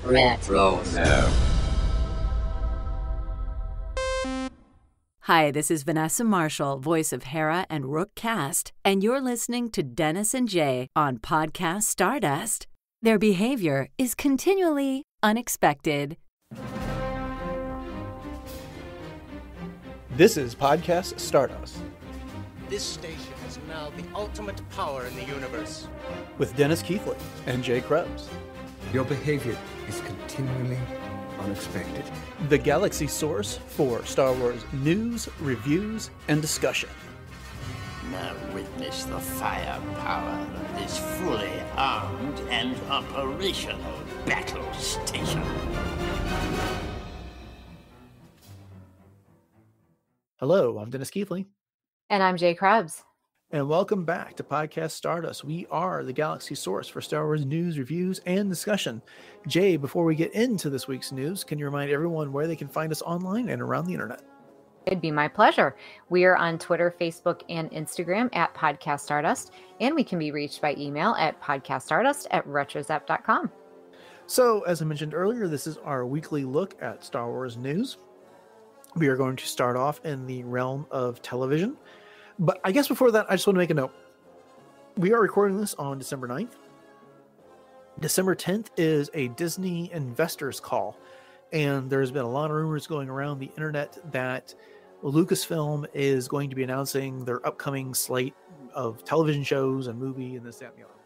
Retro. No. Hi, this is Vanessa Marshall, voice of Hera and Rook Cast, and you're listening to Dennis and Jay on Podcast Stardust. Their behavior is continually unexpected. This is Podcast Stardust. This station is now the ultimate power in the universe. With Dennis Keithley and Jay Krebs. Your behavior is continually unexpected. The galaxy source for Star Wars news, reviews, and discussion. Now witness the firepower of this fully armed and operational battle station. Hello, I'm Dennis Keithley. And I'm Jay Krebs. And welcome back to Podcast Stardust. We are the galaxy source for Star Wars news, reviews, and discussion. Jay, before we get into this week's news, can you remind everyone where they can find us online and around the internet? It'd be my pleasure. We are on Twitter, Facebook, and Instagram at Podcast Stardust, and we can be reached by email at podcaststardust@retrozap.com. So, as I mentioned earlier, this is our weekly look at Star Wars news. We are going to start off in the realm of television. But I guess before that, I just want to make a note. We are recording this on December 9th. December 10th is a Disney investors call. And there's been a lot of rumors going around the internet that Lucasfilm is going to be announcing their upcoming slate of television shows and movie and this, that, and the other.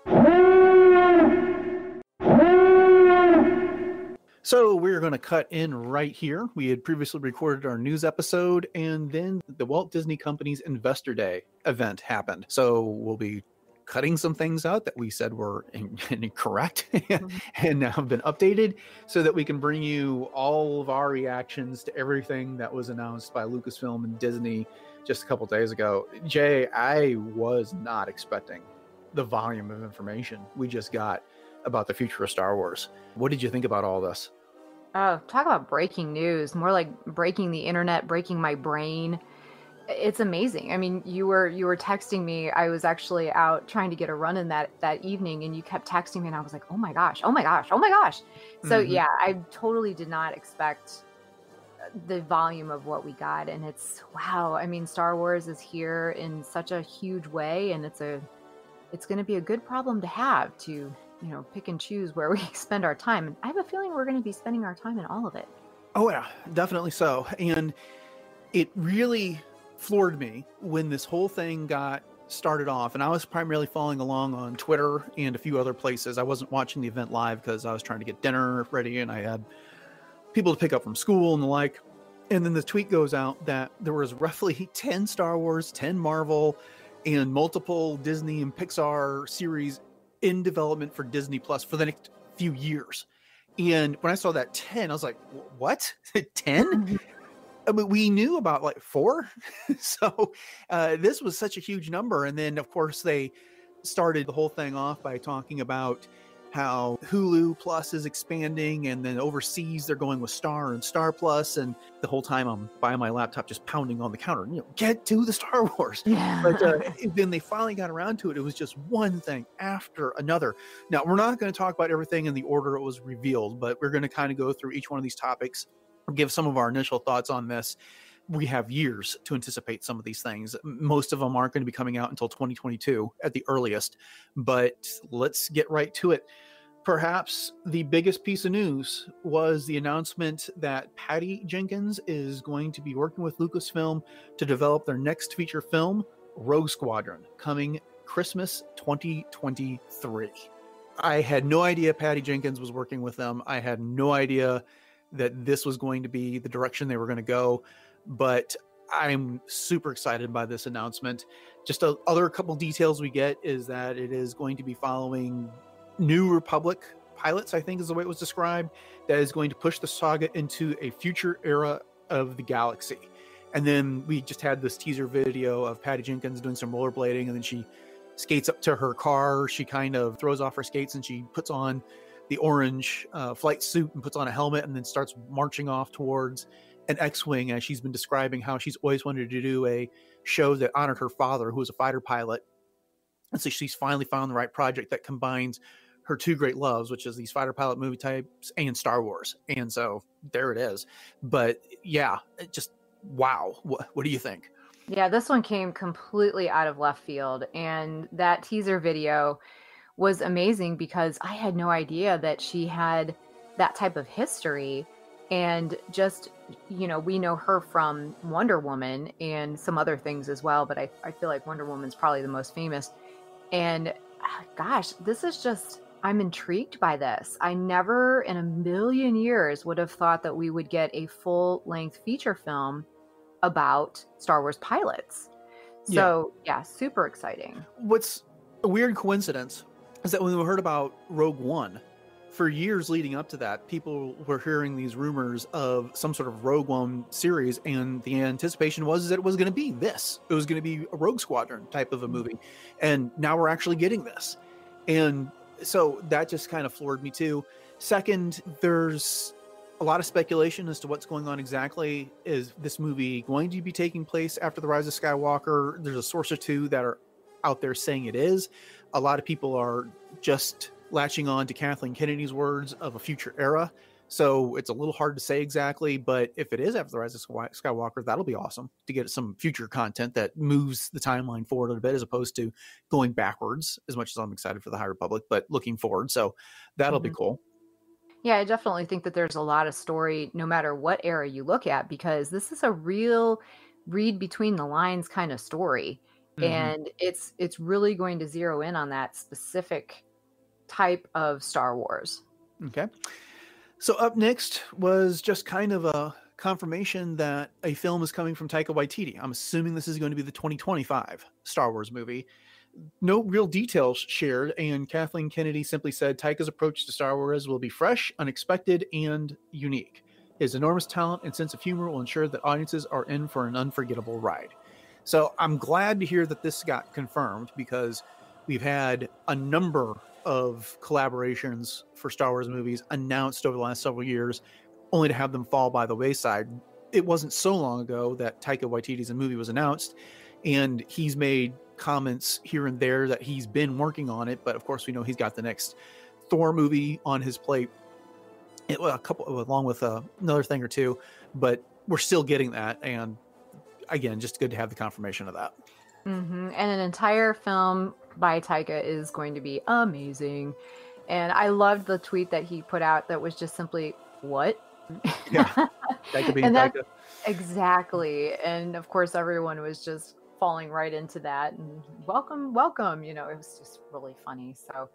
So we're going to cut in right here. We had previously recorded our news episode, and then the Walt Disney Company's Investor Day event happened. So we'll be cutting some things out that we said were incorrect and now have been updated so that we can bring you all of our reactions to everything that was announced by Lucasfilm and Disney just a couple days ago. Jay, I was not expecting the volume of information we just got about the future of Star Wars. What did you think about all this? Oh, talk about breaking news, more like breaking the internet, breaking my brain. It's amazing. I mean, you were texting me. I was actually out trying to get a run in that evening, and you kept texting me, and I was like, oh my gosh, oh my gosh, oh my gosh. So yeah, I totally did not expect the volume of what we got. And it's, wow. I mean, Star Wars is here in such a huge way, and it's going to be a good problem to have, to pick and choose where we spend our time. And I have a feeling we're going to be spending our time in all of it. Oh yeah, definitely so. And it really floored me when this whole thing got started off. And I was primarily following along on Twitter and a few other places. I wasn't watching the event live because I was trying to get dinner ready and I had people to pick up from school and the like. And then the tweet goes out that there was roughly 10 Star Wars, 10 Marvel, and multiple Disney and Pixar series in development for Disney Plus for the next few years. And when I saw that 10, I was like, what? 10? I mean, we knew about like 4. So this was such a huge number. And then, of course, they started the whole thing off by talking about how Hulu Plus is expanding, and then overseas they're going with Star and Star Plus. And the whole time I'm by my laptop just pounding on the counter, get to the Star Wars. Yeah. But then they finally got around to it. It was just one thing after another. Now, we're not going to talk about everything in the order it was revealed, but we're going to kind of go through each one of these topics, give some of our initial thoughts on this. We have years to anticipate some of these things. Most of them aren't going to be coming out until 2022 at the earliest, but let's get right to it. Perhaps the biggest piece of news was the announcement that Patty Jenkins is going to be working with Lucasfilm to develop their next feature film, Rogue Squadron, coming Christmas 2023. I had no idea Patty Jenkins was working with them. I had no idea that this was going to be the direction they were going to go, but I'm super excited by this announcement. Just other couple details we get is that it is going to be following New Republic pilots, I think is the way it was described, that is going to push the saga into a future era of the galaxy. And then we just had this teaser video of Patty Jenkins doing some rollerblading, and then she skates up to her car. She kind of throws off her skates and she puts on the orange flight suit and puts on a helmet and then starts marching off towards an X-Wing, as she's been describing how she's always wanted to do a show that honored her father, who was a fighter pilot. And so she's finally found the right project that combines her two great loves, which is these fighter pilot movie types and Star Wars. And so there it is. But yeah, just wow. What do you think? Yeah, this one came completely out of left field. And that teaser video was amazing because I had no idea that she had that type of history. And just, you know, we know her from Wonder Woman and some other things as well. But I feel like Wonder Woman's probably the most famous. And gosh, this is just, I'm intrigued by this. I never in a million years would have thought that we would get a full-length feature film about Star Wars pilots. So yeah, super exciting. What's a weird coincidence is that when we heard about Rogue One, for years leading up to that, people were hearing these rumors of some sort of Rogue One series, and the anticipation was that it was going to be this. It was going to be a Rogue Squadron type of a movie, and now we're actually getting this. And so that just kind of floored me too. Second, there's a lot of speculation as to what's going on exactly. Is this movie going to be taking place after the Rise of Skywalker? There's a source or two that are out there saying it is. A lot of people are just latching on to Kathleen Kennedy's words of a future era. So it's a little hard to say exactly, but if it is after the Rise of Skywalker, that'll be awesome to get some future content that moves the timeline forward a little bit as opposed to going backwards, as much as I'm excited for the High Republic, but looking forward. So that'll be cool. Yeah, I definitely think that there's a lot of story no matter what era you look at, because this is a real read between the lines kind of story. And it's really going to zero in on that specific type of Star Wars. Okay. So up next was just kind of a confirmation that a film is coming from Taika Waititi. I'm assuming this is going to be the 2025 Star Wars movie. No real details shared, and Kathleen Kennedy simply said Taika's approach to Star Wars will be fresh, unexpected, and unique. His enormous talent and sense of humor will ensure that audiences are in for an unforgettable ride. So I'm glad to hear that this got confirmed, because we've had a number of collaborations for Star Wars movies announced over the last several years, only to have them fall by the wayside. It wasn't so long ago that Taika Waititi's movie was announced, and he's made comments here and there that he's been working on it. But of course, we know he's got the next Thor movie on his plate, along with another thing or two. But we're still getting that, and again, just good to have the confirmation of that. And an entire film by Taika is going to be amazing. And I loved the tweet that he put out that was just simply, what? Yeah, Taika being Taika. Exactly. And of course, everyone was just falling right into that. And welcome. You know, it was just really funny. So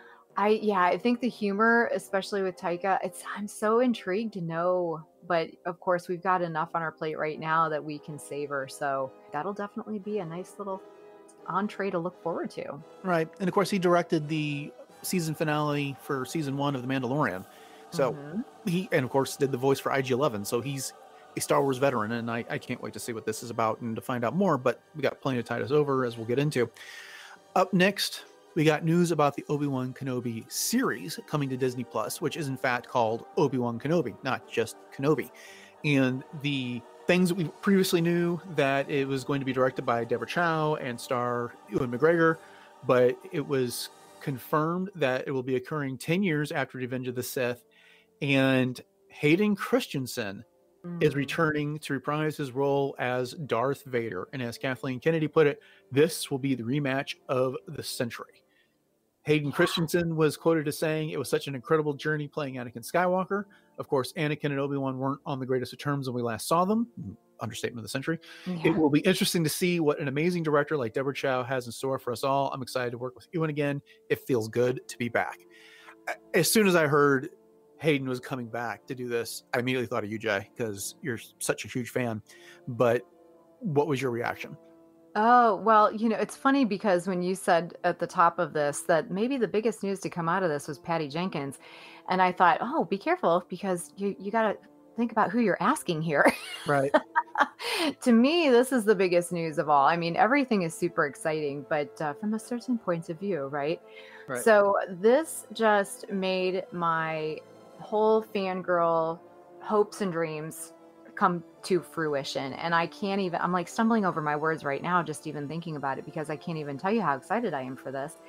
I think the humor, especially with Taika, I'm so intrigued to know. But of course, we've got enough on our plate right now that we can savor. So that'll definitely be a nice little entree to look forward to. Right. And of course, he directed the season finale for season 1 of The Mandalorian. So he, and of course, did the voice for IG-11. So he's a Star Wars veteran, and I can't wait to see what this is about and to find out more. But we got plenty to tide us over, as we'll get into. Up next, we got news about the Obi-Wan Kenobi series coming to Disney Plus, which is in fact called Obi-Wan Kenobi, not just Kenobi. And the things that we previously knew, that it was going to be directed by Deborah Chow and star Ewan McGregor, but it was confirmed that it will be occurring 10 years after Revenge of the Sith, and Hayden Christensen is returning to reprise his role as Darth Vader. And as Kathleen Kennedy put it, this will be the rematch of the century. Hayden Christensen was quoted as saying, "It was such an incredible journey playing Anakin Skywalker. Of course, Anakin and Obi-Wan weren't on the greatest of terms when we last saw them." Understatement of the century. Yeah. It will be interesting to see what an amazing director like Deborah Chow has in store for us all. I'm excited to work with Ewan again. It feels good to be back. As soon as I heard Hayden was coming back to do this, I immediately thought of you, Jay, because you're such a huge fan. But what was your reaction? Oh, well, you know, it's funny because when you said at the top of this that maybe the biggest news to come out of this was Patty Jenkins, and I thought, oh, be careful, because you got to think about who you're asking here. Right. To me, this is the biggest news of all. I mean, everything is super exciting, but from a certain point of view, right? So this just made my whole fangirl hopes and dreams come to fruition. And I'm like stumbling over my words right now, just even thinking about it, because I can't even tell you how excited I am for this.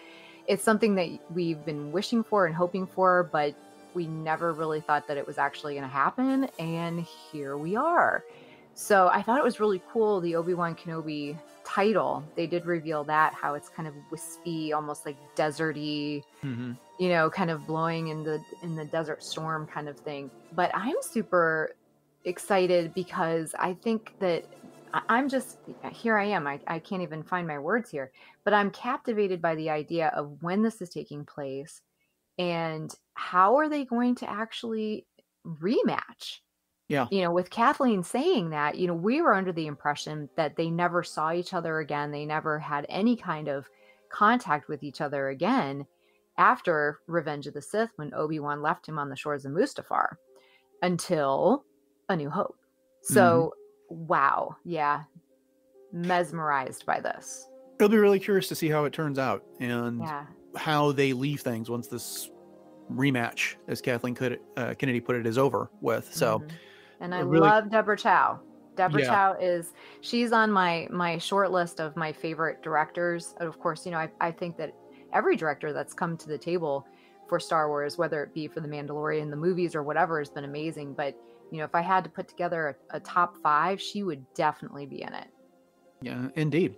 it's something that we've been wishing for and hoping for, but we never really thought that it was actually going to happen. And here we are. So I thought it was really cool, the Obi-Wan Kenobi title. They did reveal that, how it's kind of wispy, almost like deserty, you know, kind of blowing in the desert storm kind of thing. But I'm super excited because I think that I'm just, here I am. I can't even find my words here, but I'm captivated by the idea of when this is taking place and how are they going to actually rematch? Yeah. You know, with Kathleen saying that, you know, we were under the impression that they never saw each other again. They never had any kind of contact with each other again after Revenge of the Sith, when Obi-Wan left him on the shores of Mustafar, until A New Hope. So, wow. Yeah. Mesmerized by this. It'll be really curious to see how it turns out and Yeah. how they leave things once this rematch, as Kathleen Kennedy put it, is over with. So, and I really love Deborah Chow. Deborah Yeah. Chow she's on my short list of my favorite directors. Of course, you know, I think that every director that's come to the table for Star Wars, whether it be for The Mandalorian, the movies, or whatever, has been amazing. But, you know, if I had to put together a top 5, she would definitely be in it. Yeah, indeed.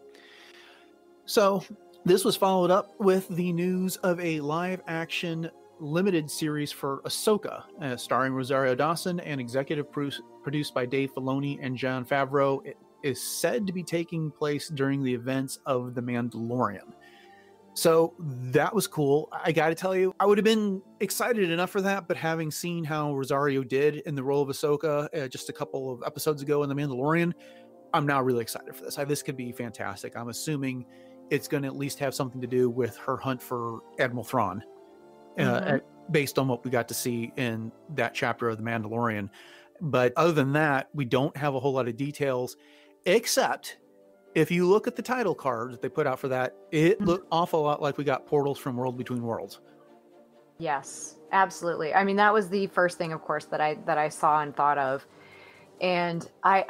So this was followed up with the news of a live action limited series for Ahsoka, starring Rosario Dawson and executive produced by Dave Filoni and Jon Favreau. It is said to be taking place during the events of The Mandalorian. So that was cool. I got to tell you, I would have been excited enough for that, but having seen how Rosario did in the role of Ahsoka just a couple of episodes ago in The Mandalorian, I'm now really excited for this. This could be fantastic. I'm assuming it's going to at least have something to do with her hunt for Admiral Thrawn, based on what we got to see in that chapter of The Mandalorian. But other than that, we don't have a whole lot of details, except if you look at the title card that they put out for that, it looked awful lot like we got portals from World Between Worlds. Yes, absolutely. I mean, that was the first thing, of course, that I saw and thought of. And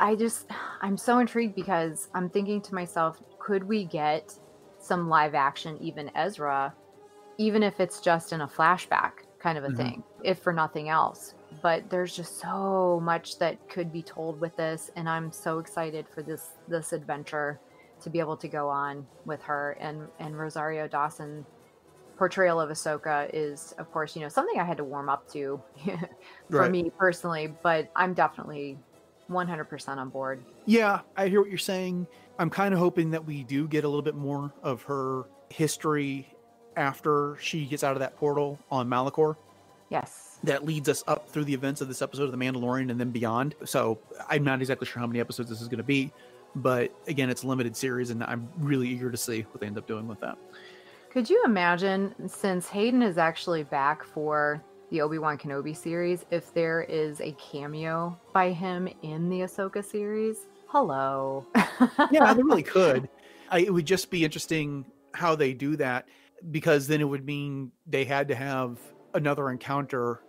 I'm so intrigued because I'm thinking to myself, could we get some live action, even Ezra, even if it's just in a flashback kind of a thing, if for nothing else? But there's just so much that could be told with this. And I'm so excited for this adventure to be able to go on with her. And Rosario Dawson portrayal of Ahsoka is, of course, you know, something I had to warm up to for me personally, but I'm definitely 100% on board. Yeah, I hear what you're saying. I'm kind of hoping that we do get a little bit more of her history after she gets out of that portal on Malachor. Yes. That leads us up through the events of this episode of The Mandalorian and then beyond. So I'm not exactly sure how many episodes this is going to be, but again, it's a limited series and I'm really eager to see what they end up doing with that. Could you imagine, since Hayden is actually back for the Obi-Wan Kenobi series, if there is a cameo by him in the Ahsoka series? Hello. Yeah, they really could. It would just be interesting how they do that, because then it would mean they had to have another encounter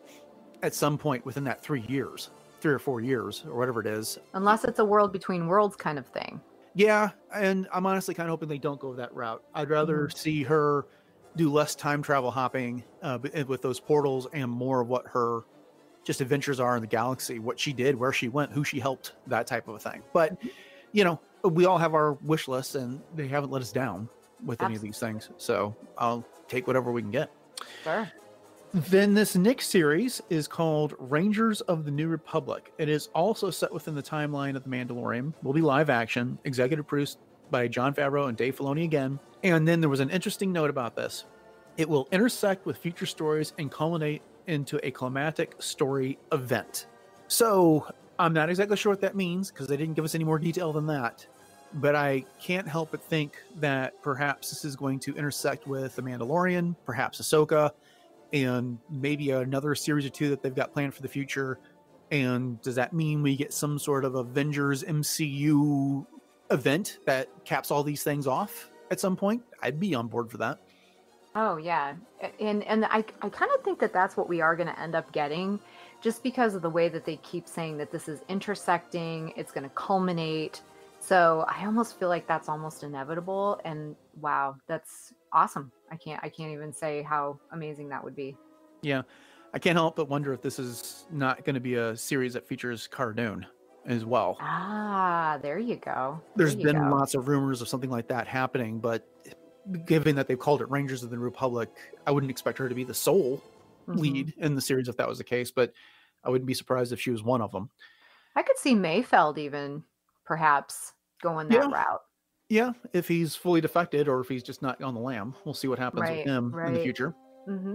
at some point within that 3 years, 3 or 4 years, or whatever it is. Unless it's a World Between Worlds kind of thing. Yeah, and I'm honestly kind of hoping they don't go that route. I'd rather see her do less time travel hopping with those portals and more of what her just adventures are in the galaxy, what she did, where she went, who she helped, that type of a thing. But, you know, we all have our wish lists and they haven't let us down with any of these things. So I'll take whatever we can get. Sure. Then this next series is called Rangers of the New Republic. It is also set within the timeline of The Mandalorian. Will be live action, executive produced by Jon Favreau and Dave Filoni again. And then there was an interesting note about this. It will intersect with future stories and culminate into a climatic story event. So I'm not exactly sure what that means because they didn't give us any more detail than that. But I can't help but think that perhaps this is going to intersect with The Mandalorian, perhaps Ahsoka, and maybe another series or two that they've got planned for the future. And does that mean we get some sort of Avengers MCU event that caps all these things off at some point? I'd be on board for that. Oh, yeah. And I kind of think that that's what we are going to end up getting, just because of the way that they keep saying that this is intersecting, it's going to culminate. So I almost feel like that's almost inevitable. And wow, that's awesome. I can't even say how amazing that would be. Yeah. I can't help but wonder if this is not going to be a series that features Cardoon as well. Ah, there you go. There's been lots of rumors of something like that happening, but given that they've called it Rangers of the Republic, I wouldn't expect her to be the sole lead in the series if that was the case, but I wouldn't be surprised if she was one of them. I could see Mayfeld even perhaps going that route. Yeah, if he's fully defected or if he's just not on the lam. We'll see what happens with him in the future. Mm-hmm.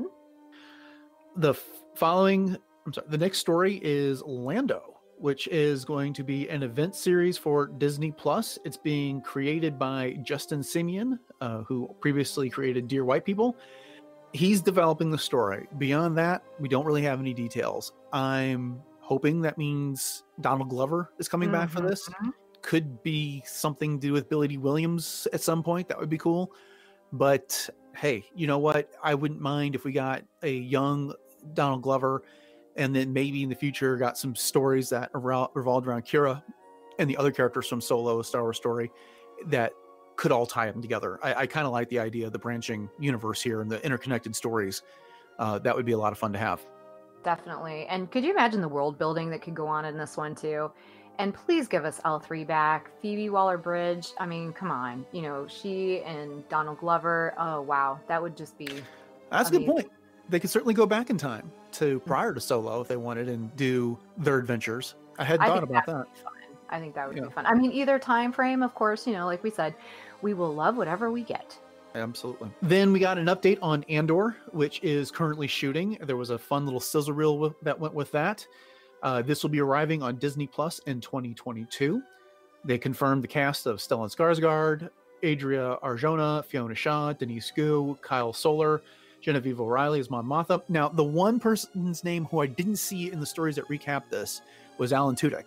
The next story is Lando, which is going to be an event series for Disney Plus. It's being created by Justin Simeon, who previously created Dear White People. He's developing the story. Beyond that, we don't really have any details. I'm hoping that means Donald Glover is coming back for this. Could be something to do with Billy D. Williams at some point. That would be cool. But hey, you know what? I wouldn't mind if we got a young Donald Glover, and then maybe in the future got some stories that revolved around Kira and the other characters from Solo, Star Wars story, that could all tie them together. I kind of like the idea of the branching universe here and the interconnected stories. That would be a lot of fun to have. Definitely. And could you imagine the world building that could go on in this one too? And please give us L3 back. Phoebe Waller-Bridge. I mean, come on. You know, she and Donald Glover. Oh, wow. That would just be That's amazing. A good point. They could certainly go back in time to prior to Solo if they wanted and do their adventures. I hadn't thought about that. I think that would be fun. I mean, either time frame, of course, you know, like we said, we will love whatever we get. Absolutely. Then we got an update on Andor, which is currently shooting. There was a fun little sizzle reel that went with that. This will be arriving on Disney Plus in 2022. They confirmed the cast of Stellan Skarsgård, Adria Arjona, Fiona Shaw, Denise Gu, Kyle Soller, Genevieve O'Reilly as Mon Mothma. Now, the one person's name who I didn't see in the stories that recap this was Alan Tudyk,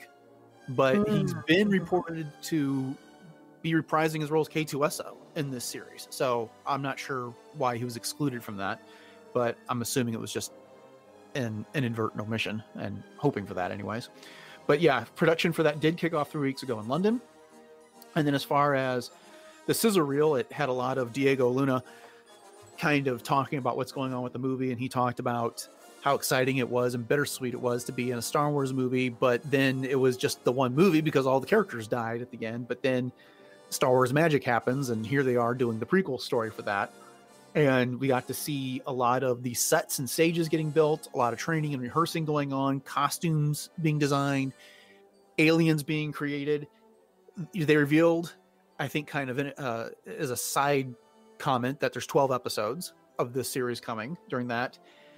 but he's been reported to be reprising his role as K2SO in this series. So I'm not sure why he was excluded from that, but I'm assuming it was just an inadvertent omission and hoping for that anyways. But yeah, production for that did kick off 3 weeks ago in London. And then as far as the sizzle reel, it had a lot of Diego Luna kind of talking about what's going on with the movie. And he talked about how exciting it was and bittersweet it was to be in a Star Wars movie. But then it was just the one movie because all the characters died at the end. But then Star Wars magic happens, and here they are doing the prequel story for that. And we got to see a lot of the sets and stages getting built, a lot of training and rehearsing going on, costumes being designed, aliens being created. They revealed, I think kind of as a side comment, that there's 12 episodes of this series coming during that.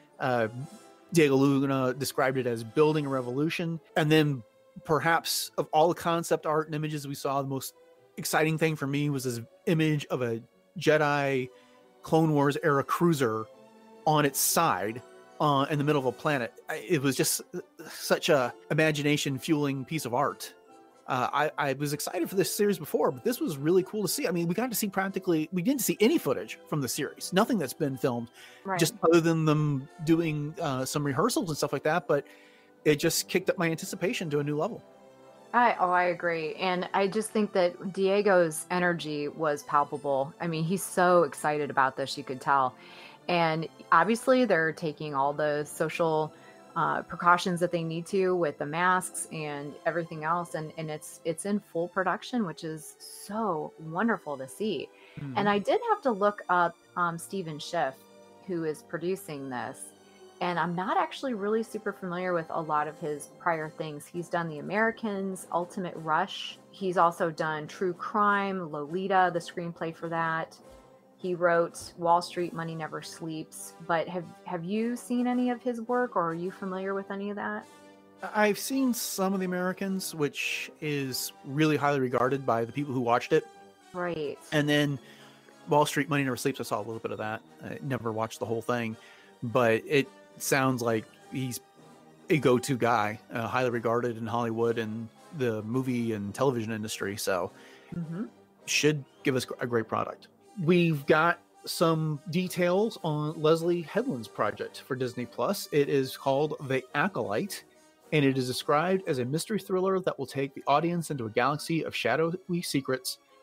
Diego Luna described it as building a revolution. And then perhaps of all the concept art and images we saw, the most exciting thing for me was this image of a Jedi Clone Wars era cruiser on its side in the middle of a planet. It was just such a imagination fueling piece of art. I was excited for this series before, but this was really cool to see. I mean, we got to see we didn't see any footage from the series, nothing that's been filmed, just other than them doing some rehearsals and stuff like that. But it just kicked up my anticipation to a new level. I agree. And I just think that Diego's energy was palpable. I mean, he's so excited about this, you could tell. And obviously they're taking all the social precautions that they need to with the masks and everything else. And it's in full production, which is so wonderful to see. Mm-hmm. And I did have to look up Stephen Schiff, who is producing this. And I'm not actually really super familiar with a lot of his prior things. He's done The Americans, Ultimate Rush. He's also done True Crime, Lolita, the screenplay for that. He wrote Wall Street, Money Never Sleeps. But have you seen any of his work, or are you familiar with any of that? I've seen some of The Americans, which is really highly regarded by the people who watched it. Right. And then Wall Street, Money Never Sleeps, I saw a little bit of that. I never watched the whole thing. But it sounds like he's a go-to guy, highly regarded in Hollywood and the movie and television industry. So should give us a great product. We've got some details on Leslie Headland's project for Disney Plus. It is called The Acolyte, and it is described as a mystery thriller that will take the audience into a galaxy of shadowy secrets,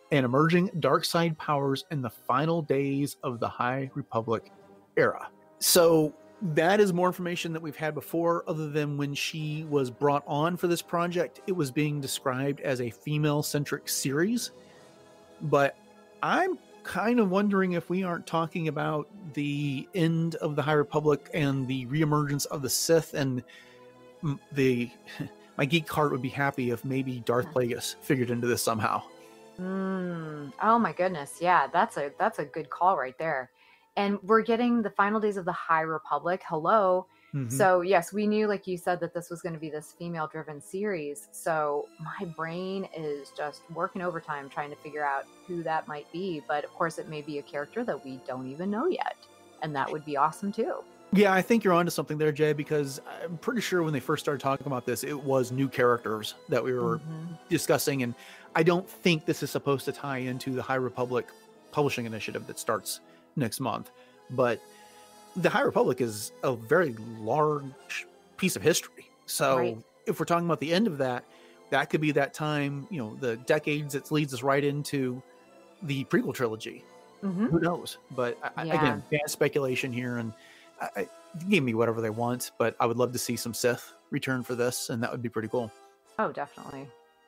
and emerging dark side powers in the final days of the High Republic era. So that is more information that we've had before, other than when she was brought on for this project, it was being described as a female-centric series. But I'm kind of wondering if we aren't talking about the end of the High Republic and the reemergence of the Sith, and my geek heart would be happy if maybe Darth Plagueis figured into this somehow. Oh my goodness. Yeah, that's a good call right there. And we're getting the final days of the High Republic. Hello. So yes, we knew, like you said, that this was going to be this female-driven series. So my brain is just working overtime trying to figure out who that might be. But of course, it may be a character that we don't even know yet, and that would be awesome too. Yeah, I think you're onto something there, Jay, because I'm pretty sure when they first started talking about this, it was new characters that we were discussing, and I don't think this is supposed to tie into the High Republic publishing initiative that starts next month. But the High Republic is a very large piece of history. So if we're talking about the end of that, that could be that time, the decades that leads us right into the prequel trilogy. Who knows? But again, bad speculation here, and give me whatever they want, but I would love to see some Sith return for this, and that would be pretty cool. Oh, definitely.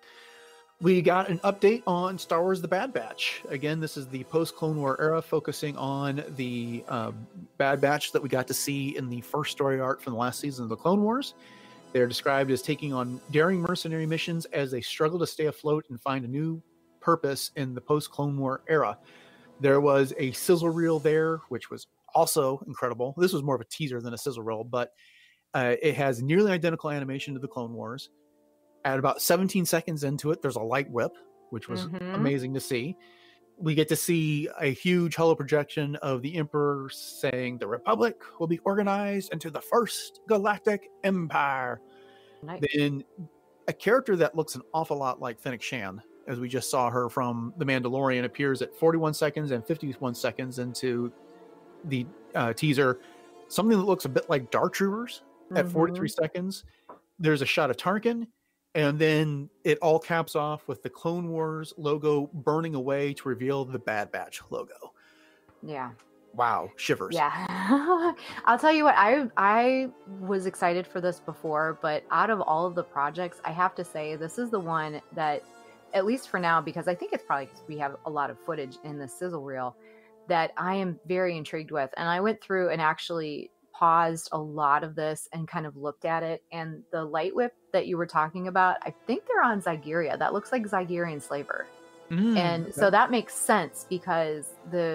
We got an update on Star Wars The Bad Batch. Again, this is the post-Clone War era, focusing on the Bad Batch that we got to see in the first story arc from the last season of the Clone Wars. They're described as taking on daring mercenary missions as they struggle to stay afloat and find a new purpose in the post-Clone War era. There was a sizzle reel there, which was also incredible. This was more of a teaser than a sizzle reel, but it has nearly identical animation to the Clone Wars. At about 17 seconds into it, there's a light whip, which was amazing to see. We get to see a huge holo projection of the Emperor saying the Republic will be organized into the first galactic empire. Nice. Then a character that looks an awful lot like Fennec Shand, as we just saw her from The Mandalorian, appears at 41 seconds and 51 seconds into the teaser. Something that looks a bit like Dark Troopers at 43 seconds. There's a shot of Tarkin, and then it all caps off with the Clone Wars logo burning away to reveal the Bad Batch logo. Yeah. Wow, shivers. Yeah. I'll tell you what, I was excited for this before, but out of all of the projects, I have to say this is the one that, at least for now, because I think it's probably because we have a lot of footage in the sizzle reel, that I am very intrigued with. And I went through and actually paused a lot of this and kind of looked at it. And the light whip that you were talking about, I think they're on Zygeria. That looks like Zygerian slaver. And so that makes sense, because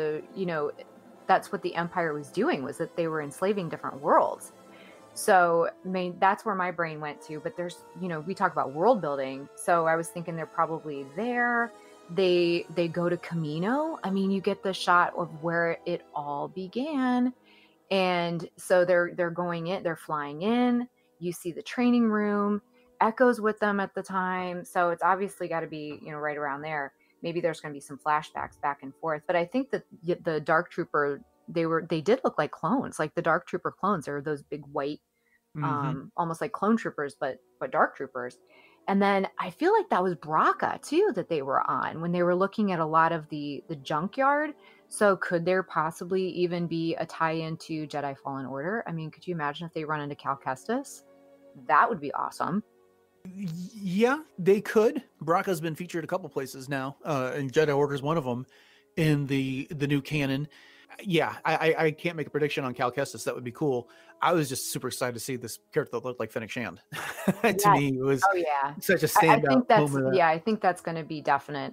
that's what the Empire was doing, was that they were enslaving different worlds. So, I mean, that's where my brain went to. But there's, we talk about world building. So I was thinking they're probably there. They go to Kamino. I mean, you get the shot of where it all began. And so they're going in, they're flying in. You see the training room, Echo's with them at the time. So it's obviously got to be, right around there. Maybe there's going to be some flashbacks back and forth. But I think that the Dark Trooper, they did look like clones, like the Dark Trooper clones. They were those big white, almost like clone troopers, but Dark Troopers. And then I feel like that was Braca too, that they were on when they were looking at a lot of the junkyard. So could there possibly even be a tie-in to Jedi Fallen Order? I mean, could you imagine if they run into Cal Kestis? That would be awesome. Yeah, they could. Braca's been featured a couple places now, and Jedi Order is one of them in the new canon. Yeah, I can't make a prediction on Cal Kestis. That would be cool. I was just super excited to see this character that looked like Fennec Shand. To me, it was such a standout moment. I think that's going to be definite.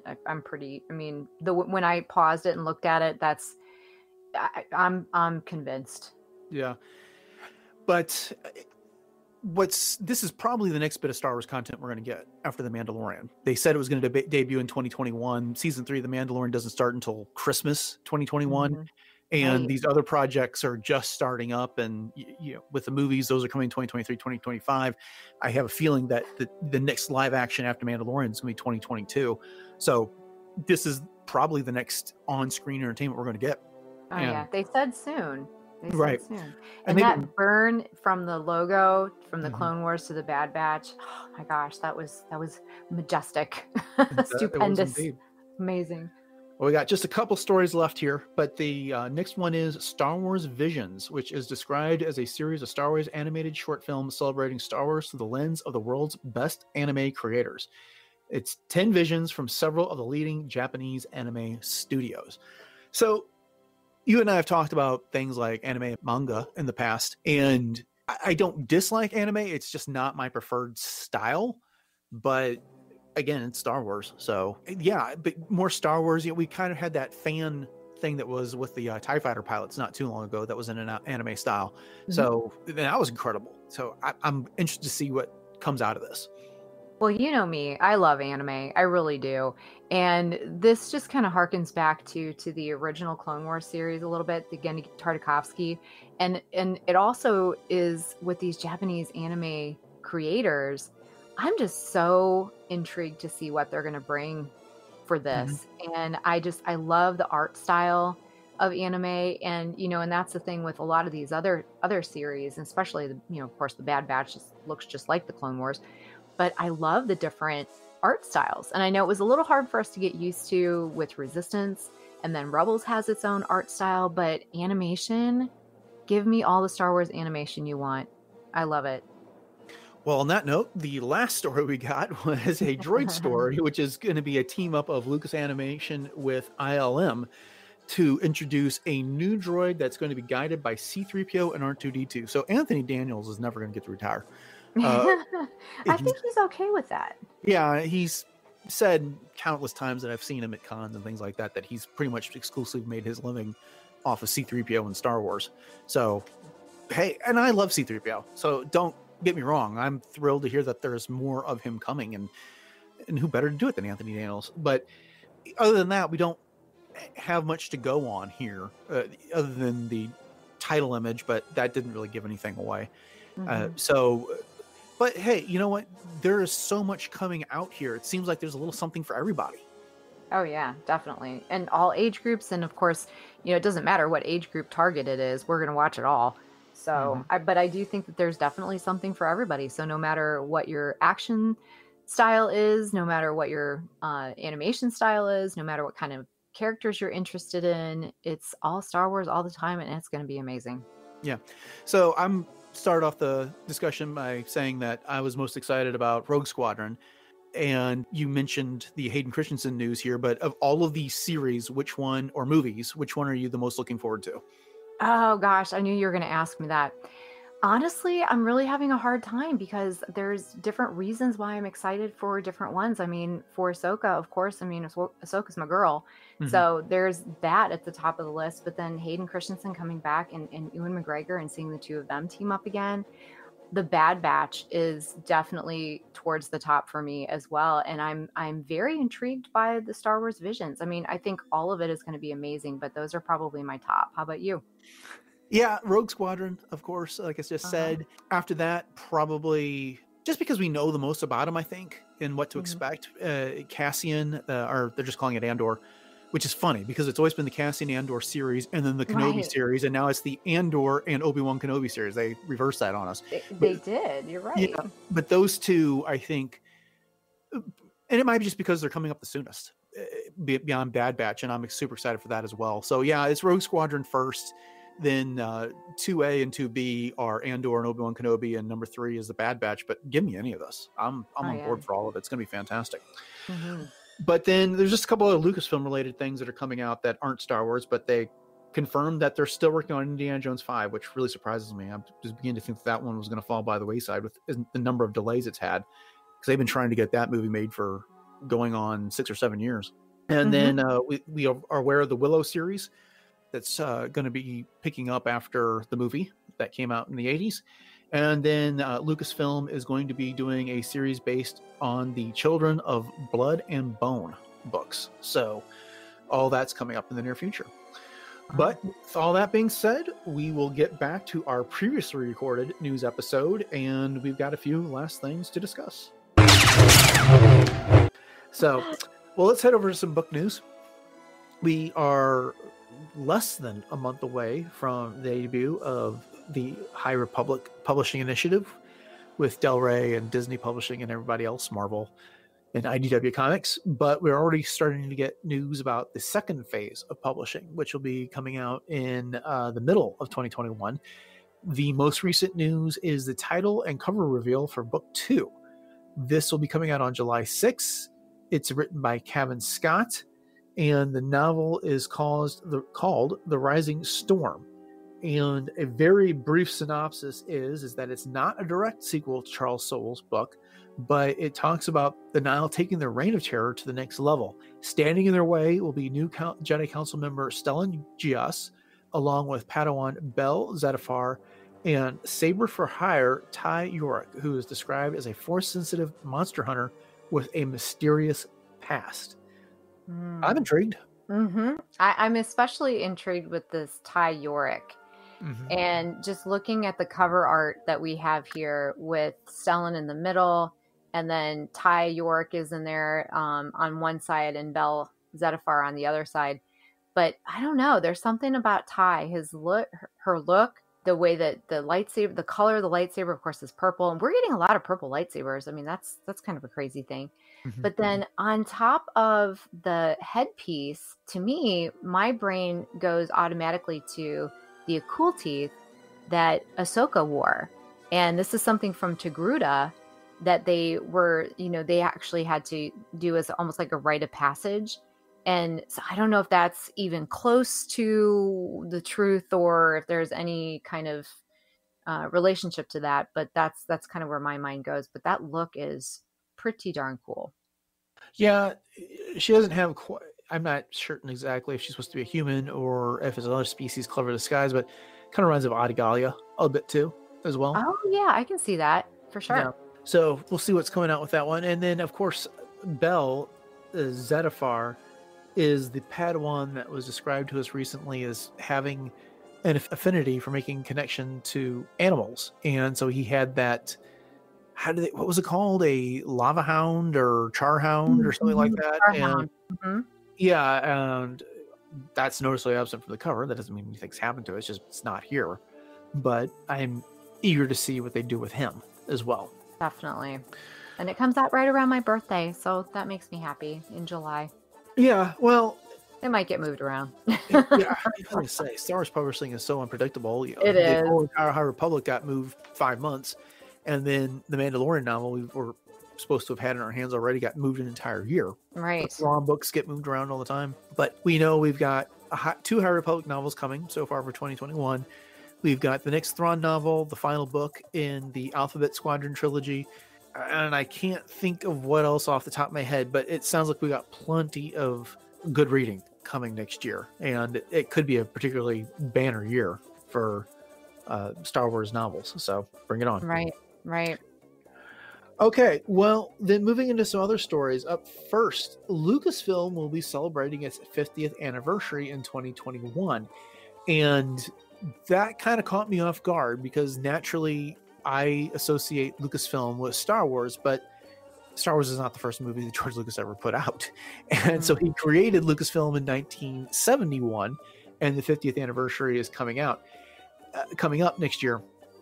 When I paused it and looked at it, I'm convinced. Yeah, but this is probably the next bit of Star Wars content we're going to get after The Mandalorian. They said it was going to debut in 2021. Season 3 of The Mandalorian doesn't start until Christmas 2021. And these other projects are just starting up, and with the movies, those are coming 2023, 2025. I have a feeling that the next live action after Mandalorian is going to be 2022. So this is probably the next on-screen entertainment we're going to get. Oh, yeah. They said soon. Right. Soon. And that burn from the logo, from the Clone Wars to the Bad Batch, oh my gosh, that was majestic. Stupendous. Amazing. Well, we got just a couple stories left here, but the next one is Star Wars Visions, which is described as a series of Star Wars animated short films celebrating Star Wars through the lens of the world's best anime creators. It's 10 visions from several of the leading Japanese anime studios. So you and I have talked about things like anime and manga in the past, and I don't dislike anime. It's just not my preferred style, but again, it's Star Wars. So yeah, but more Star Wars. We kind of had that fan thing that was with the TIE Fighter pilots not too long ago that was in an anime style. Mm-hmm. So that was incredible. So I'm interested to see what comes out of this. Well, you know me, I love anime. I really do. And this just kind of harkens back to the original Clone Wars series a little bit, the Genndy Tartakovsky. And it also is with these Japanese anime creators. I'm just so intrigued to see what they're going to bring for this. Mm-hmm. And I love the art style of anime. And, and that's the thing with a lot of these other series, and especially, of course, the Bad Batch looks just like the Clone Wars. But I love the different art styles. And I know it was a little hard for us to get used to with Resistance, and then Rebels has its own art style, but animation, give me all the Star Wars animation you want. I love it. Well, on that note, the last story we got was a droid story, which is going to be a team up of Lucas Animation with ILM to introduce a new droid that's going to be guided by C-3PO and R2-D2. So Anthony Daniels is never going to get to retire. I think he's okay with that. Yeah, he's said countless times that I've seen him at cons and things like that, that he's pretty much exclusively made his living off of C-3PO and Star Wars. So, hey, and I love C-3PO. So don't get me wrong. I'm thrilled to hear that there's more of him coming, and who better to do it than Anthony Daniels. But other than that, we don't have much to go on here other than the title image, but that didn't really give anything away. Mm-hmm. But hey, you know what? There is so much coming out here. It seems like there's a little something for everybody. Oh yeah, definitely. And all age groups. And of course, it doesn't matter what age group target it is. We're going to watch it all. So, but I do think that there's definitely something for everybody. So no matter what your action style is, no matter what your animation style is, no matter what kind of characters you're interested in, it's all Star Wars all the time. And it's going to be amazing. Yeah. So I'm start off the discussion by saying that I was most excited about Rogue Squadron, and you mentioned the Hayden Christensen news here, but of all of these series, which one are you the most looking forward to? Oh gosh, I knew you were going to ask me that. Honestly, I'm really having a hard time because there's different reasons why I'm excited for different ones. I mean, for Ahsoka, of course, Ahsoka's my girl. Mm-hmm. So there's that at the top of the list. But then Hayden Christensen coming back and Ewan McGregor and seeing the two of them team up again. The Bad Batch is definitely towards the top for me as well. And I'm very intrigued by the Star Wars Visions. I mean, I think all of it is going to be amazing, but those are probably my top. How about you? Yeah, Rogue Squadron, of course, like I just said. After that, probably just because we know the most about him, I think, and what to expect. Cassian, or they're just calling it Andor, which is funny because it's always been the Cassian Andor series and then the Kenobi series, and now it's the Andor and Obi-Wan Kenobi series. They reversed that on us. They did. You're right. Yeah, but those two, I think, and it might be just because they're coming up the soonest beyond Bad Batch, and I'm super excited for that as well. So yeah, it's Rogue Squadron first. Then 2A and 2B are Andor and Obi-Wan Kenobi, and number 3 is the Bad Batch. But give me any of this. I'm on board for all of it. It's going to be fantastic. Mm-hmm. But then there's just a couple of Lucasfilm related things that are coming out that aren't Star Wars, but they confirmed that they're still working on Indiana Jones 5, which really surprises me. I'm just beginning to think that one was going to fall by the wayside with the number of delays it's had, because they've been trying to get that movie made for going on 6 or 7 years. And then we are aware of the Willow series that's going to be picking up after the movie that came out in the 80s. And then Lucasfilm is going to be doing a series based on the Children of Blood and Bone books. So all that's coming up in the near future. But with all that being said, we will get back to our previously recorded news episode, and we've got a few last things to discuss. So, well, let's head over to some book news. We are less than a month away from the debut of the High Republic Publishing Initiative with Del Rey and Disney Publishing and everybody else, Marvel. in IDW Comics, but we're already starting to get news about the second phase of publishing, which will be coming out in the middle of 2021. The most recent news is the title and cover reveal for book 2. This will be coming out on July 6th. It's written by Kevin Scott, and the novel is called The Rising Storm. And a very brief synopsis is that it's not a direct sequel to Charles Soule's book, but it talks about the Nile taking their reign of terror to the next level. Standing in their way will be new Jedi Council member Stellan Gios, along with Padawan Bel Zettifar and Saber for Hire Ty Yorick, who is described as a force-sensitive monster hunter with a mysterious past. I'm intrigued. I'm especially intrigued with this Ty Yorick. And just looking at the cover art that we have here with Stellan in the middle, and then Ty Yorick is in there on one side and Bel Zettifar on the other side. But I don't know. There's something about Ty, his look, her look, the way that the lightsaber, the color of the lightsaber, of course, is purple. And we're getting a lot of purple lightsabers. I mean, that's kind of a crazy thing. But then on top of the headpiece, to me, my brain goes automatically to the Akul teeth that Ahsoka wore. And this is something from Togruta that they were, they actually had to do as almost like a rite of passage. And so I don't know if that's even close to the truth or if there's any kind of relationship to that, but that's kind of where my mind goes. But that look is pretty darn cool. Yeah, she doesn't have quite, I'm not certain exactly if she's supposed to be a human or if it's another species clever disguise, but kind of reminds of Adigalia a bit too, as well. Oh, yeah, I can see that for sure. Yeah. So we'll see what's coming out with that one. And then, of course, Bel Zettifar is the Padawan that was described to us recently as having an affinity for making connection to animals. And so he had that, what was it called? A lava hound or char hound or something like that. And, yeah, and that's noticeably absent from the cover. That doesn't mean anything's happened to it. It's just it's not here. But I'm eager to see what they do with him as well. Definitely. And it comes out right around my birthday, so that makes me happy in July. Yeah, well, it might get moved around. Yeah, I was say Star Wars publishing is so unpredictable. It is. The High Republic got moved 5 months, and then the Mandalorian novel we were supposed to have had in our hands already got moved an entire year. Right. Thrawn books get moved around all the time, but we know we've got 2 High Republic novels coming so far for 2021. We've got the next Thrawn novel, the final book in the Alphabet Squadron trilogy, and I can't think of what else off the top of my head, but it sounds like we got plenty of good reading coming next year, and it could be a particularly banner year for Star Wars novels. So bring it on. Right. Okay, well, then moving into some other stories. Up first, Lucasfilm will be celebrating its 50th anniversary in 2021. And that kind of caught me off guard because naturally I associate Lucasfilm with Star Wars, but Star Wars is not the first movie that George Lucas ever put out. And so he created Lucasfilm in 1971, and the 50th anniversary is coming up next year.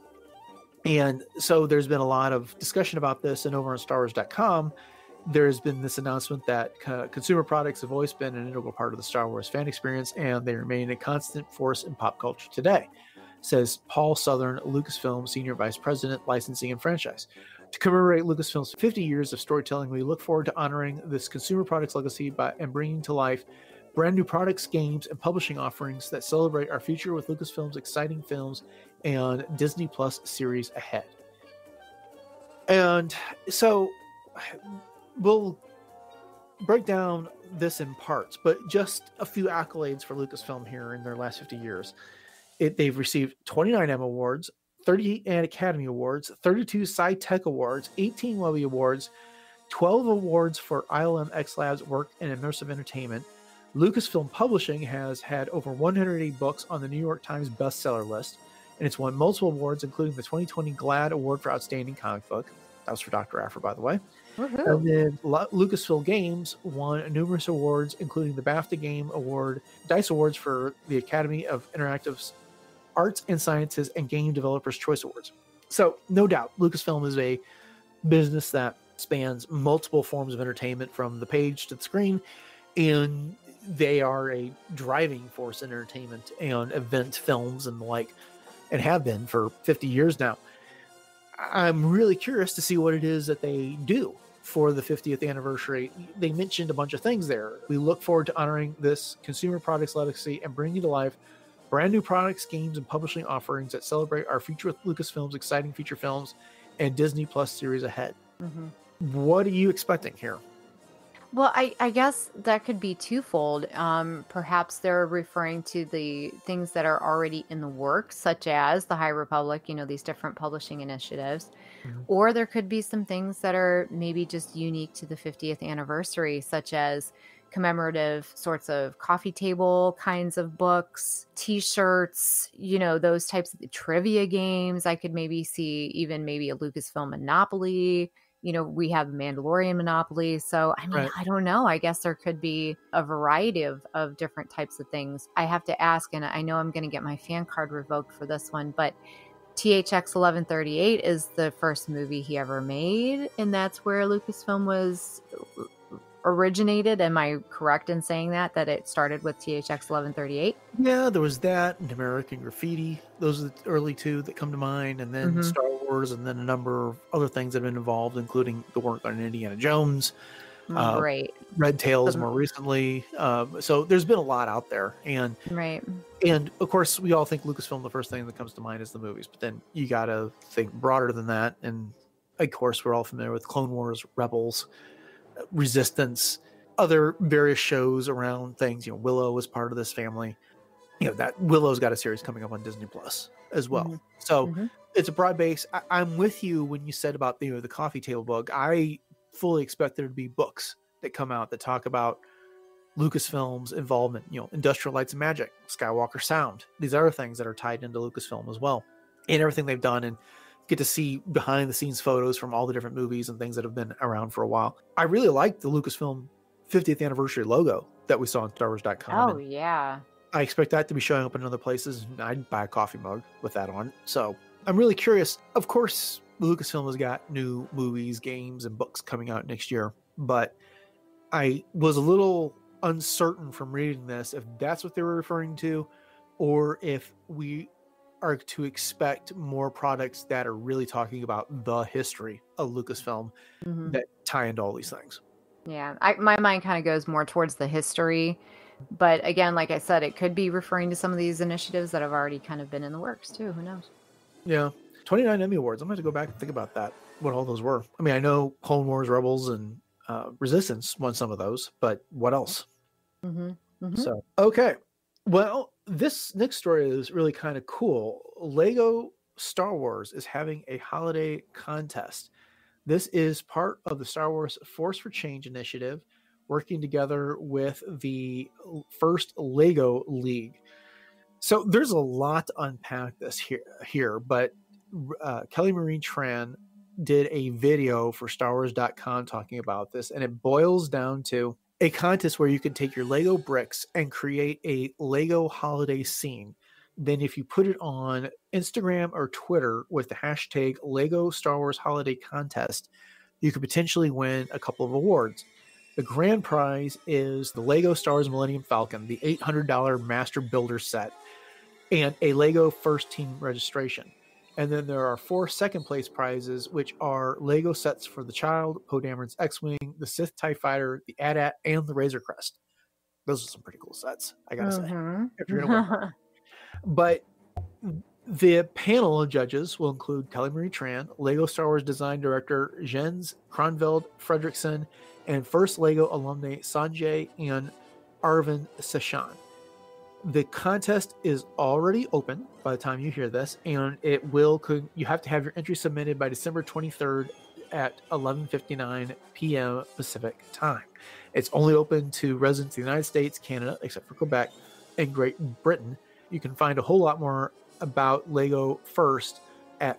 And so there's been a lot of discussion about this, and over on StarWars.com, there's been this announcement that consumer products have always been an integral part of the Star Wars fan experience, and they remain a constant force in pop culture today, says Paul Southern, Lucasfilm Senior Vice President, Licensing and Franchise. To commemorate Lucasfilm's 50 years of storytelling, we look forward to honoring this consumer products legacy and bringing to life brand new products, games, and publishing offerings that celebrate our future with Lucasfilm's exciting films and Disney Plus series ahead. And so we'll break down this in parts, but just a few accolades for Lucasfilm here in their last 50 years. They've received 29 Emmy Awards, 38 Academy Awards, 32 Sci-Tech Awards, 18 Webby Awards, 12 awards for ILM X Labs work in immersive entertainment. Lucasfilm Publishing has had over 180 books on the New York Times bestseller list, and it's won multiple awards, including the 2020 GLAAD Award for Outstanding Comic Book. That was for Dr. Aphra, by the way. Woohoo. And then Lucasfilm Games won numerous awards, including the BAFTA Game Award, DICE Awards for the Academy of Interactive Arts and Sciences, and Game Developers Choice Awards. So, no doubt, Lucasfilm is a business that spans multiple forms of entertainment from the page to the screen, and they are a driving force in entertainment and event films and the like, and have been for 50 years now. I'm really curious to see what it is that they do for the 50th anniversary. They mentioned a bunch of things there. We look forward to honoring this consumer products legacy and bringing to life brand new products, games, and publishing offerings that celebrate our future with Lucasfilm's exciting feature films and Disney Plus series ahead. What are you expecting here? Well, I guess that could be twofold. Perhaps they're referring to the things that are already in the works, such as the High Republic, these different publishing initiatives. Or there could be some things that are maybe just unique to the 50th anniversary, such as commemorative sorts of coffee table kinds of books, t-shirts, those types of trivia games. I could maybe see even maybe a Lucasfilm Monopoly. We have Mandalorian Monopoly. So, I mean, Right. I don't know. I guess there could be a variety of different types of things. I have to ask, and I know I'm going to get my fan card revoked for this one, but THX 1138 is the first movie he ever made. And that's where Lucasfilm was originated. Am I correct in saying that it started with THX 1138? Yeah, there was that and American Graffiti. Those are the early two that come to mind. And then Star Wars, and then a number of other things that have been involved, including the work on Indiana Jones. Right. Red Tails more recently. So there's been a lot out there. And Right. And of course, we all think Lucasfilm, the first thing that comes to mind is the movies. But then you got to think broader than that. And of course, we're all familiar with Clone Wars, Rebels, Resistance, other various shows around things. Willow was part of this family. That Willow's got a series coming up on Disney Plus as well. So it's a broad base. I'm with you when you said about the coffee table book. I fully expect there to be books that come out that talk about Lucasfilm's involvement, Industrial Lights and Magic, Skywalker Sound, these other things that are tied into Lucasfilm as well, and everything they've done, and get to see behind the scenes photos from all the different movies and things that have been around for a while. I really like the Lucasfilm 50th anniversary logo that we saw on StarWars.com. Oh, yeah. I expect that to be showing up in other places. I'd buy a coffee mug with that on. So I'm really curious. Of course, Lucasfilm has got new movies, games, and books coming out next year, but I was a little uncertain from reading this if that's what they were referring to, or if we are to expect more products that are really talking about the history of Lucasfilm that tie into all these things. Yeah, my mind kind of goes more towards the history. But again, like I said, it could be referring to some of these initiatives that have already kind of been in the works too. Who knows? Yeah. 29 Emmy Awards. I'm going to go back and think about that, what all those were. I mean, I know Clone Wars, Rebels, and Resistance won some of those, but what else? So, okay. Well, this next story is really kind of cool. Lego Star Wars is having a holiday contest. This is part of the Star Wars Force for Change initiative, working together with the first Lego League. So there's a lot to unpack this here, but Kelly Marie Tran did a video for StarWars.com talking about this, and it boils down to a contest where you can take your Lego bricks and create a Lego holiday scene. Then if you put it on Instagram or Twitter with the hashtag Lego Star Wars Holiday Contest, you could potentially win a couple of awards. The grand prize is the Lego Star Wars Millennium Falcon, the $800 Master Builder set, and a Lego First Team registration. And then there are 4 second place prizes, which are Lego sets for the Child, Poe Dameron's X-Wing, the Sith TIE Fighter, the AT-AT, and the Razor Crest. Those are some pretty cool sets, I gotta say. If you're gonna win. But the panel of judges will include Kelly Marie Tran, Lego Star Wars design director Jens Kronveld Fredrickson, and first Lego alumni Sanjay and Arvind Seshan. The contest is already open by the time you hear this, and you have to have your entry submitted by December 23rd at 11:59 p.m. Pacific time. It's only open to residents of the United States, Canada, except for Quebec, and Great Britain. You can find a whole lot more about Lego First at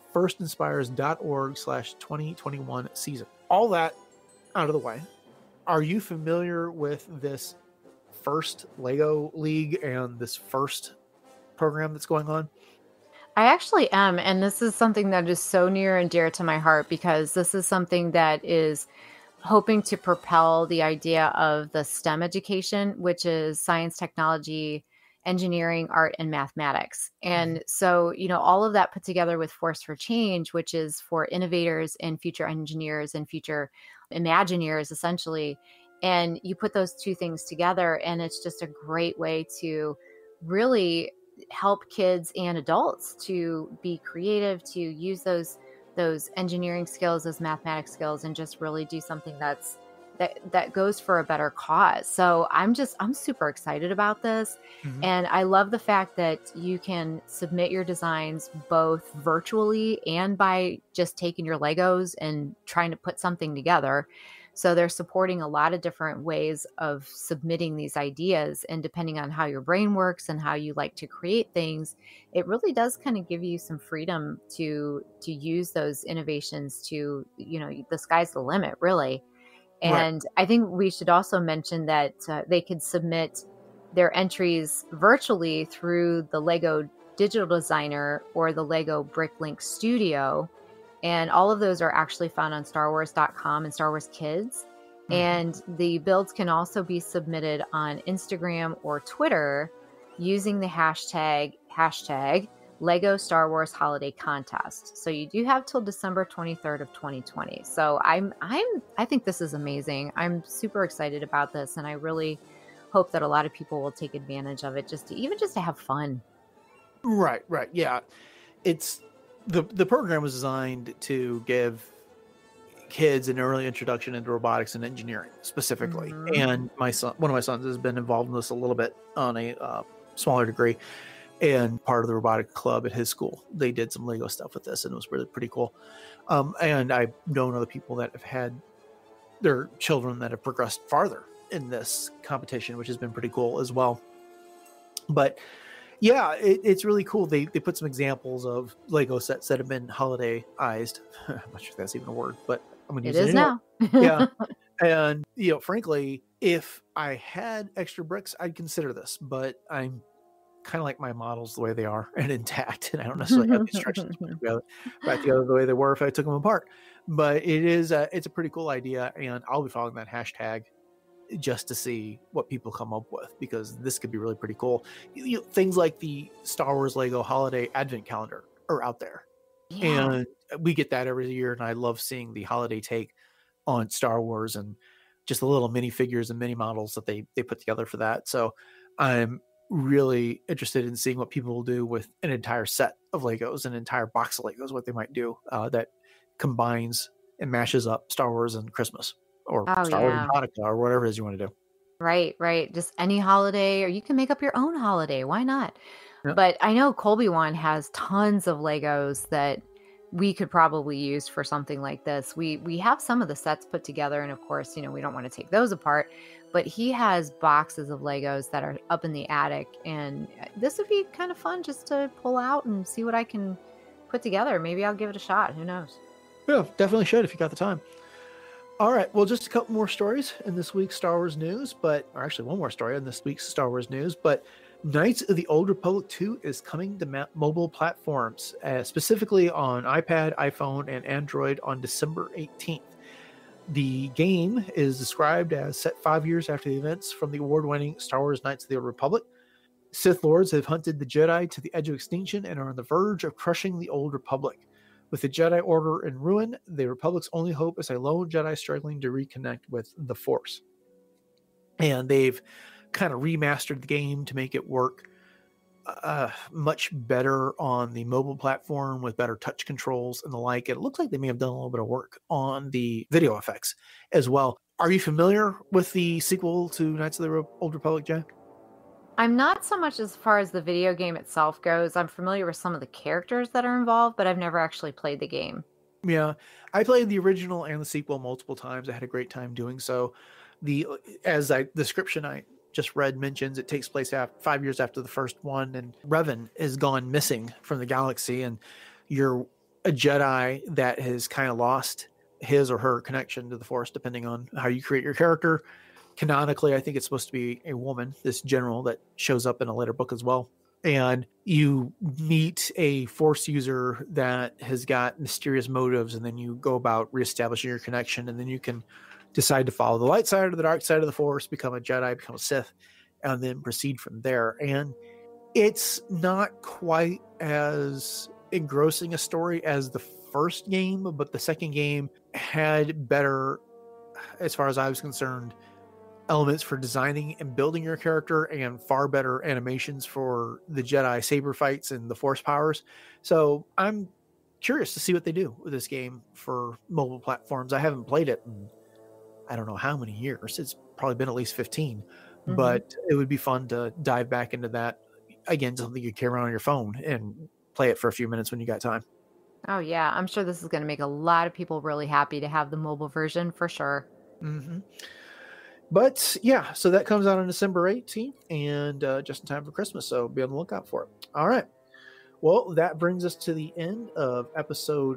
firstinspires.org/2021 season. All that out of the way. Are you familiar with this first Lego League and this first program that's going on? I actually am. And this is something that is so near and dear to my heart because this is something that is hoping to propel the idea of the STEM education, which is science, technology, engineering, art, and mathematics. And so, all of that put together with Force for Change, which is for innovators and future engineers and future Imagineers, essentially. And you put those two things together, and it's just a great way to really help kids and adults to be creative, to use those engineering skills, those mathematics skills, and just really do something that goes for a better cause. So I'm super excited about this. Mhm. And I love the fact that you can submit your designs both virtually and by just taking your Legos and trying to put something together. So they're supporting a lot of different ways of submitting these ideas. And depending on how your brain works and how you like to create things, it really does kind of give you some freedom to use those innovations to, the sky's the limit, really. Right. And I think we should also mention that they could submit their entries virtually through the Lego Digital Designer or the Lego Bricklink Studio. And all of those are actually found on StarWars.com and Star Wars Kids. Mhm. And the builds can also be submitted on Instagram or Twitter using the hashtag Lego Star Wars Holiday Contest. So you do have till December 23rd of 2020. So I think this is amazing. I'm super excited about this, and I really hope that a lot of people will take advantage of it just to have fun. Right. Yeah. It's the program was designed to give kids an early introduction into robotics and engineering specifically. Mhm. And one of my sons has been involved in this a little bit on a smaller degree, and part of the robotic club at his school. They did some Lego stuff with this, and it was really pretty cool. And I've known other people that have had their children that have progressed farther in this competition, which has been pretty cool as well. But yeah, it's really cool. They put some examples of Lego sets that have been holidayized. I'm not sure if that's even a word, but I'm going to It use it is anyway. now. Yeah. And, frankly, if I had extra bricks, I'd consider this, but I'm kind of like my models the way they are and intact. And I don't necessarily have the instructions back together the way they were if I took them apart. But it's a pretty cool idea. And I'll be following that hashtag just to see what people come up with, because this could be really pretty cool. Things like the Star Wars Lego Holiday Advent Calendar are out there. Yeah. And we get that every year. And I love seeing the holiday take on Star Wars and just the little mini figures and mini models that they put together for that. So I'm really interested in seeing what people will do with an entire set of Legos, an entire box of Legos, what they might do that combines and mashes up Star Wars and Christmas, or Oh, Star Wars and yeah. Hanukkah, or whatever it is you want to do. Right. Just any holiday, or you can make up your own holiday. Why not? Yeah. But I know Colby One has tons of Legos that we could probably use for something like this. We have some of the sets put together, and of course, we don't want to take those apart. But he has boxes of Legos that are up in the attic, and this would be kind of fun just to pull out and see what I can put together. Maybe I'll give it a shot. Who knows? Yeah, definitely should if you got the time. All right, well, just a couple more stories in this week's Star Wars news, or actually one more story in this week's Star Wars news, but Knights of the Old Republic 2 is coming to mobile platforms, specifically on iPad, iPhone, and Android on December 18th. The game is described as set 5 years after the events from the award-winning Star Wars Knights of the Old Republic. Sith Lords have hunted the Jedi to the edge of extinction and are on the verge of crushing the Old Republic. With the Jedi Order in ruin, the Republic's only hope is a lone Jedi struggling to reconnect with the Force. And they've kind of remastered the game to make it work much better on the mobile platform with better touch controls and the like. It looks like they may have done a little bit of work on the video effects as well. Are you familiar with the sequel to Knights of the Old Republic, Jay? I'm not so much as far as the video game itself goes. I'm familiar with some of the characters that are involved, but I've never actually played the game. Yeah, I played the original and the sequel multiple times. I had a great time doing so. The description I just read mentions it takes place 5 years after the first one, and Revan is gone missing from the galaxy, and you're a Jedi that has kind of lost his or her connection to the Force, depending on how you create your character. Canonically, I think it's supposed to be a woman, this general that shows up in a later book as well. And you're a Jedi that has kind of lost his or her connection to the Force, depending on how you create your character. Canonically, I think it's supposed to be a woman, this general that shows up in a later book as well. and you meet a Force user that has got mysterious motives, and then you go about reestablishing your connection, and then you can decide to follow the light side or the dark side of the Force, become a Jedi, become a Sith, and then proceed from there. And it's not quite as engrossing a story as the first game, but the second game had better, as far as I was concerned, elements for designing and building your character, and far better animations for the Jedi saber fights and the Force powers. So I'm curious to see what they do with this game for mobile platforms. I haven't played it in I don't know how many years. It's probably been at least 15, but it would be fun to dive back into that again, something you carry around on your phone and play it for a few minutes when you got time. Oh yeah, I'm sure this is going to make a lot of people really happy to have the mobile version for sure. But yeah, so that comes out on December 18th, and just in time for Christmas, so be on the lookout for it. All right. Well, that brings us to the end of episode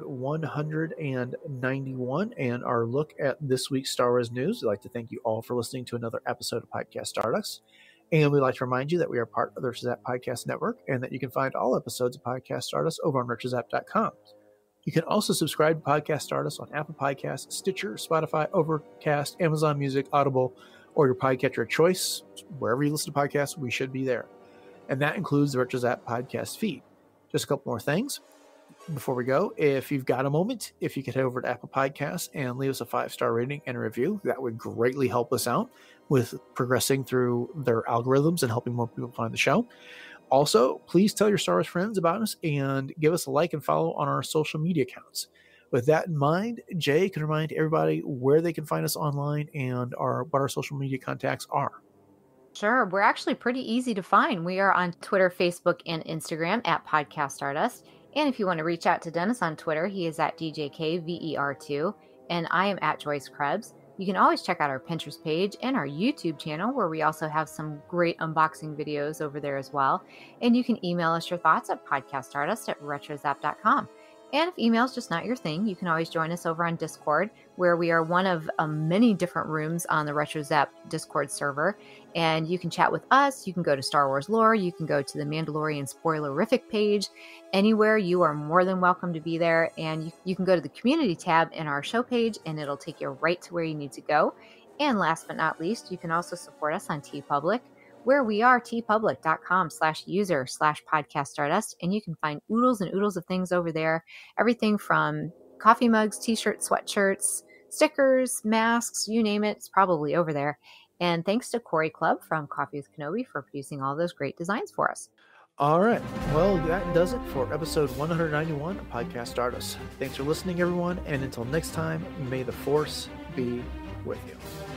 191 and our look at this week's Star Wars news. We'd like to thank you all for listening to another episode of Podcast Stardust. And we'd like to remind you that we are part of the Retro Zap Podcast Network, and that you can find all episodes of Podcast Stardust over on RetroZap.com. You can also subscribe to Podcast Stardust on Apple Podcasts, Stitcher, Spotify, Overcast, Amazon Music, Audible, or your podcatcher of choice. Wherever you listen to podcasts, we should be there. And that includes the Retro Zap Podcast feed. Just a couple more things before we go. If you've got a moment, if you could head over to Apple Podcasts and leave us a 5-star rating and a review, that would greatly help us out with progressing through their algorithms and helping more people find the show. Also, please tell your Star Wars friends about us and give us a like and follow on our social media accounts. With that in mind, Jay can remind everybody where they can find us online and what our social media contacts are. Sure. We're actually pretty easy to find. We are on Twitter, Facebook, and Instagram at Podcast Stardust. And if you want to reach out to Dennis on Twitter, he is at DJKVER2, and I am at Joyce Krebs. You can always check out our Pinterest page and our YouTube channel, where we also have some great unboxing videos over there as well. And you can email us your thoughts at podcaststardust@retrozap.com. And if email is just not your thing, you can always join us over on Discord, where we are one of many different rooms on the RetroZap Discord server. And you can chat with us. You can go to Star Wars Lore. You can go to the Mandalorian Spoilerific page. Anywhere, you are more than welcome to be there. And you can go to the community tab in our show page, and it'll take you right to where you need to go. And last but not least, you can also support us on TeePublic, where we are tpublic.com/user/podcast stardust. And you can find oodles and oodles of things over there. Everything from coffee mugs, t-shirts, sweatshirts, stickers, masks, you name it, it's probably over there. And thanks to Corey Club from Coffee with Kenobi for producing all those great designs for us. All right. Well, that does it for episode 191 of Podcast Stardust. Thanks for listening, everyone. And until next time, may the Force be with you.